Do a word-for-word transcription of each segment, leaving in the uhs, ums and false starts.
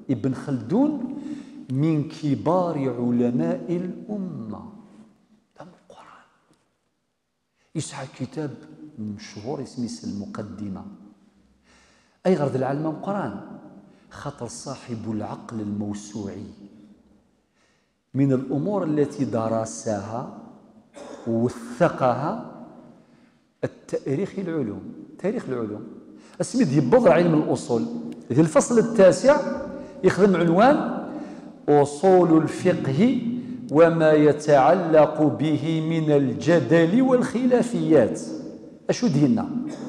ابن خلدون من كبار علماء الأمة. هذا القرآن يسعى كتاب مشهور اسمه المقدمة. أي غرض العلم القرآن خطر صاحب العقل الموسوعي من الأمور التي درسها ووثقها التاريخ العلوم. تاريخ العلوم اسمي يبض علم الأصول في الفصل التاسع يخدم عنوان أصول الفقه وما يتعلق به من الجدل والخلافيات. أشو دينا؟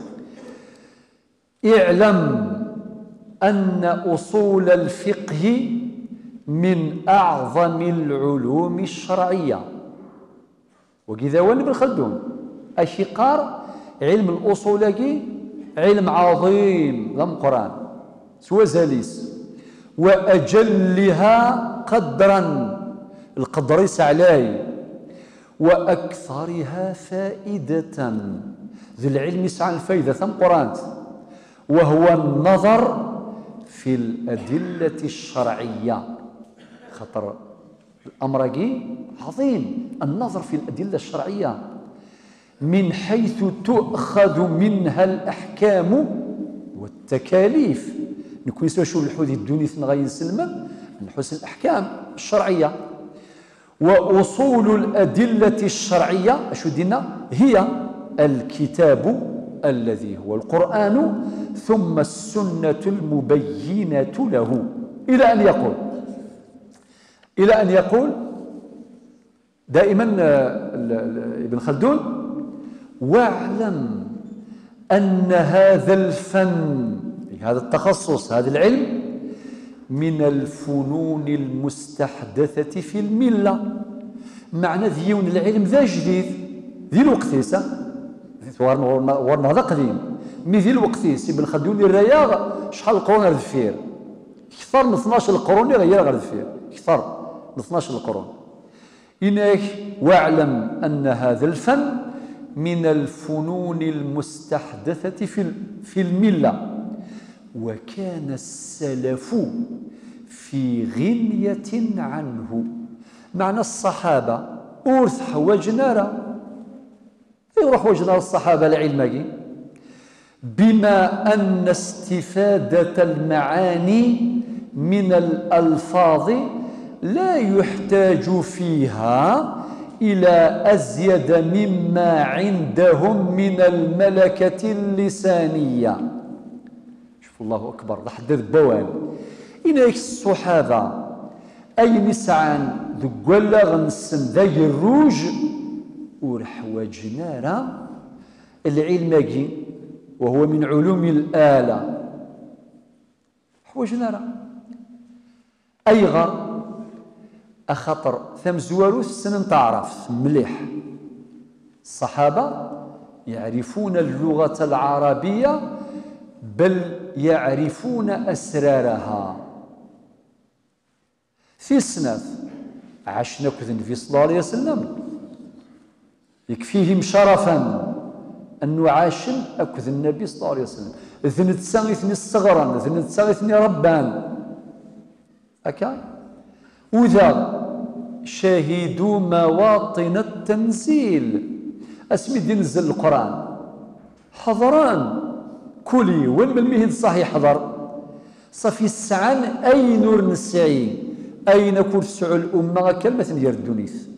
اعلم أن أصول الفقه من أعظم العلوم الشرعية. وكذا هو ابن خلدون أشقار علم الأصول علم عظيم ضم القرآن سوى زاليس وأجلها قدرا القدر يسعلاي وأكثرها فائدة. ذو العلم يسعى الفائدة ثم قرآن وهو النظر في الأدلة الشرعية. خطر الأمر عظيم النظر في الأدلة الشرعية من حيث تؤخذ منها الأحكام والتكاليف. نكون سوى شو الحوذي الدنيا غاية سلمة من حسن الأحكام الشرعية. وأصول الأدلة الشرعية أشو دينا هي الكتاب الذي هو القرآن ثم السنة المبينة له إلى أن يقول إلى أن يقول دائما ابن خلدون واعلم أن هذا الفن هذا التخصص هذا العلم من الفنون المستحدثة في الملة. معنى ديون العلم ذا جديد ذي الوقت ورنا هذا قديم مي ذي الوقت ابن خلدون الرياض شحال القرون غير دفير كثر من اثناش القرون غير غير دفير كثر من اثناش القرون. إنك واعلم أن هذا الفن من الفنون المستحدثة في في الملة وكان السلف في غنية عنه. معنى الصحابة أورث حواجنا راه يروح وجنا الصحابة العلم بما أن استفادة المعاني من الألفاظ لا يحتاج فيها إلى أزيد مما عندهم من الملكة اللسانية. شوف الله أكبر لحد بوال إنك الصحابة أي نسعان ذقولا غنسن ذي الروج ورحواجنا راه العلم وهو من علوم الآلة حواجنا راه أي غير أخطر ثم زواروث سنن تعرف مليح. الصحابة يعرفون اللغة العربية بل يعرفون أسرارها. في سنة عشنا كذا النبي صلى الله عليه وسلم يكفيهم شرفا أنه عاش أكذ النبي صلى الله عليه وسلم ذنت ساغثني الصغرا ذنت ساغثني ربان هكا وذا شاهدوا مواطن التنزيل اسمي دي نزل القرآن حضران كلي وين من المهد صحيح حضر صفي السعان أي نور نسعي أين كرسع الأمة كلمة ديال الدنيث.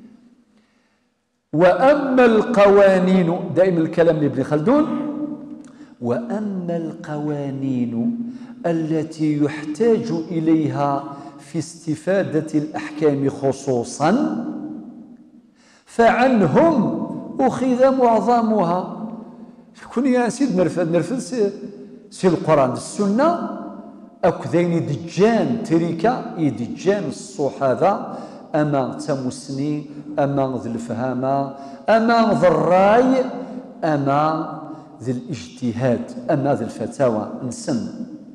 وأما القوانين دائما الكلام لابن خلدون وأما القوانين التي يحتاج إليها في استفادة الأحكام خصوصا فعنهم أخذ معظمها. كون يا سيد نرفد نرفد سي, سي القرآن السنة أكذين دجان تريكا يدجان الصحابة أما تمسني أما ذي الفهامة أما ذي الراي أما ذي الاجتهاد أما ذي الفتاوى نسن.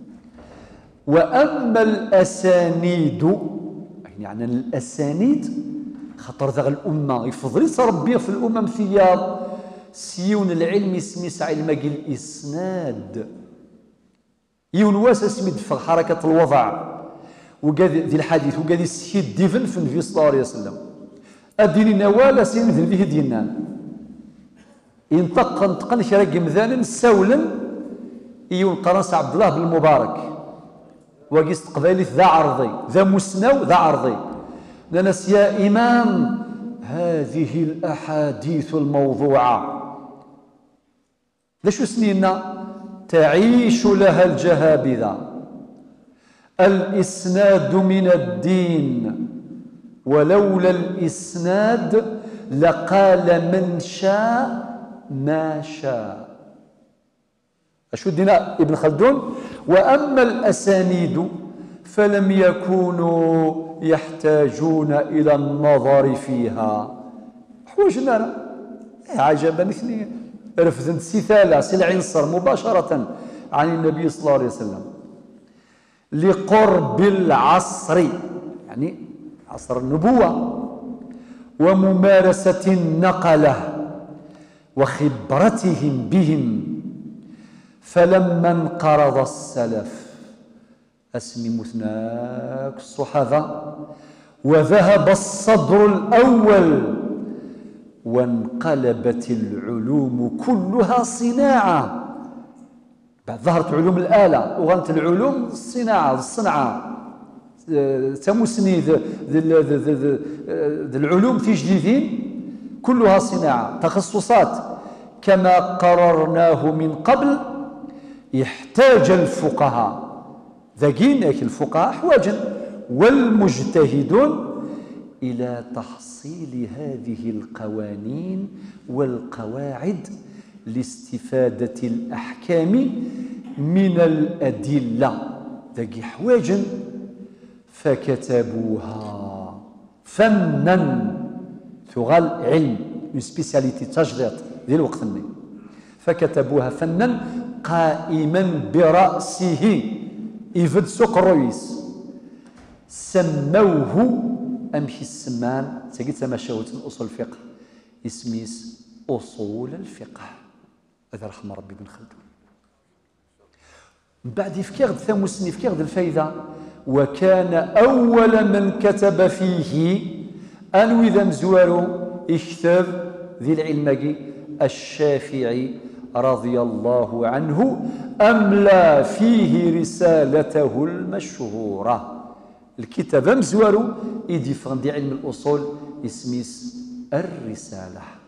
وأما الأسانيد يعني الأسانيد خطر ذا الأمة يفضل ربي في الأمم ثياب سيون العلم سميس علم الإسناد يون واس اسمي دفع حركة الوضع وقاد ذي الحديث وقاد يسكي ديفن في النبي صلى الله عليه وسلم أديني نوالا سين ذي فيه دينان ينطق نطقن كراك مذانا سولا يون قرنس عبد الله بن المبارك وقيست قبالي ذا عرضي ذا مسنو ذا عرضي لنس يا إمام هذه الأحاديث الموضوعة ذا شو سنينا تعيش لها الجهابذة الإسناد من الدين ولولا الإسناد لقال من شاء ما شاء أشو دينا ابن خلدون وأما الأسانيد فلم يكونوا يحتاجون إلى النظر فيها حوجنا عجبا اثنين رفض سثالة سلع نصر مباشرة عن النبي صلى الله عليه وسلم لقرب العصر يعني عصر النبوة وممارسة النقلة وخبرتهم بهم فلما انقرض السلف أسمي مثناك الصحابة وذهب الصدر الأول وانقلبت العلوم كلها صناعة بعد ظهرت علوم الآلة وغنت العلوم الصناعة الصنعة تمسني ذي العلوم في جديدين كلها صناعة تخصصات كما قررناه من قبل يحتاج الفقهاء ذاكين الفقهاء حواجا والمجتهدون إلى تحصيل هذه القوانين والقواعد لاستفادة الأحكام من الأدلة ذاكي حواجا فكتبوها فنا ثغال علم من سبيسياليتي تجديد ذي الوقت الني فكتبوها فنا قائما برأسه إيفد سوق الرئيس سموه أمشي السمان سقيت سما شاوت من أصول الفقه اسميس أصول الفقه هذا رحمة ربي بن خلدون بعد يفكر ثاموسني يفكر الفايدة وكان أول من كتب فيه أنو إذا مزوارو يكتب ذي العلم الشافعي رضي الله عنه أملى فيه رسالته المشهورة الكتاب مزوارو يدي فغندي علم الأصول اسميس الرسالة